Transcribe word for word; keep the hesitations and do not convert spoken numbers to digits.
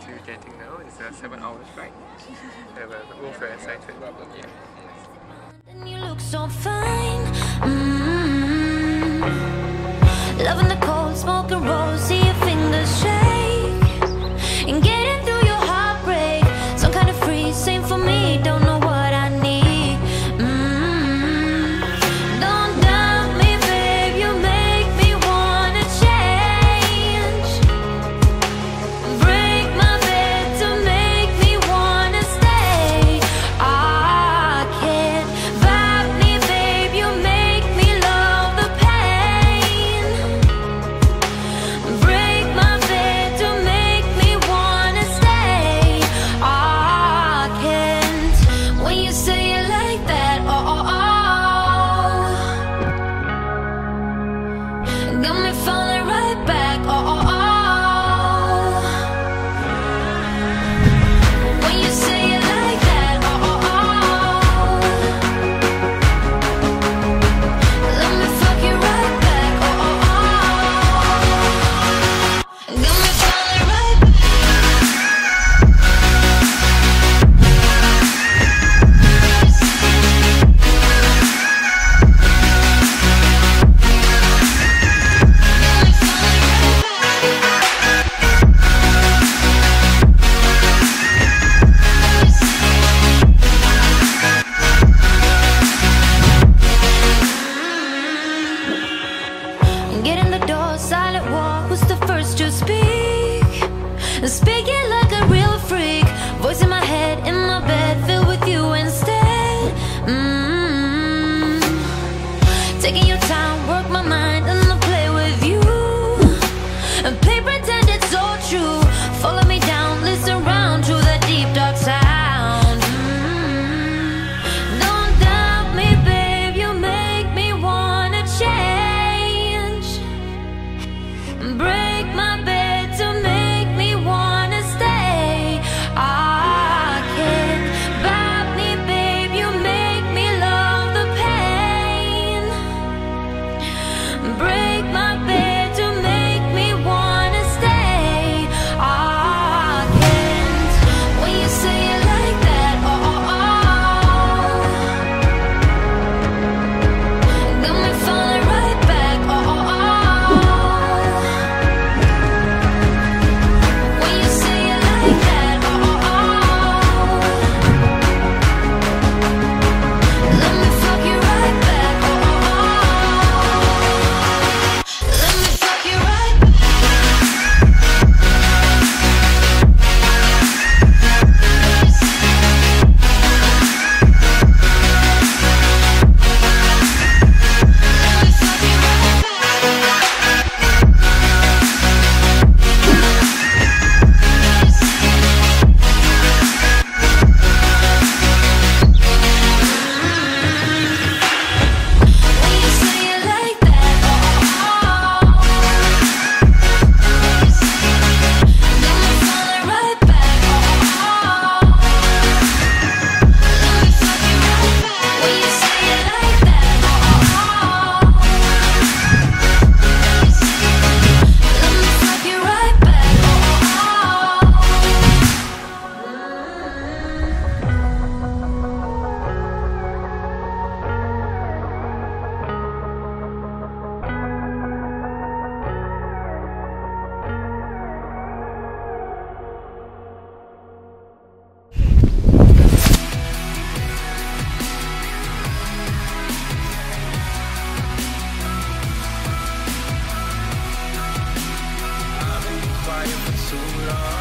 to Genting now. It's a seven hours ride. Yeah, we're both very excited. Yeah. And you look so fine. Mm-hmm. Loving the cold, smoking rolls, see your fingers shake. And getting through your heartbreak, some kind of free, same for me. Don't know what I need. Mm-hmm. Don't doubt me, babe. You make me wanna change. Break my bed to make me wanna stay. I can't vibe me, babe. You make me love the pain. Break my bed to make me wanna stay. I can't. When you say it like that, oh, oh, oh. Got me falling right back, oh, oh, oh. When you say it like that, oh, oh, oh. Let me fuck you right back, oh, oh, oh. Got me falling right back. Get in the door, silent walk, who's the first to speak? Speaking like a real freak, voice in my head, in my bed, filled with you instead. Mm-hmm. Taking your time, work my mind, and I'll play with you. And play pretend it's all true. Follow me down, listen round to that deep dark sound. Mm-hmm. Don't doubt me, babe, you make me wanna change. Break my bed to make me wanna stay. I can't vibe me, babe. You make me love the pain. Break my bed to make me wanna stay. I can't. When you say it like that, oh, oh, oh. Got me falling right back, oh, oh, oh. When you say it like that, oh, oh, oh. Let me fuck you right back, oh, oh, oh. Let me fuck you right back. When you say it like that, oh, oh, oh. Got me falling right back, oh, oh, oh. Let me fuck you right back. When you say it like that, oh, oh, oh. Let me fuck you right back, oh, oh, I've been quiet for too long.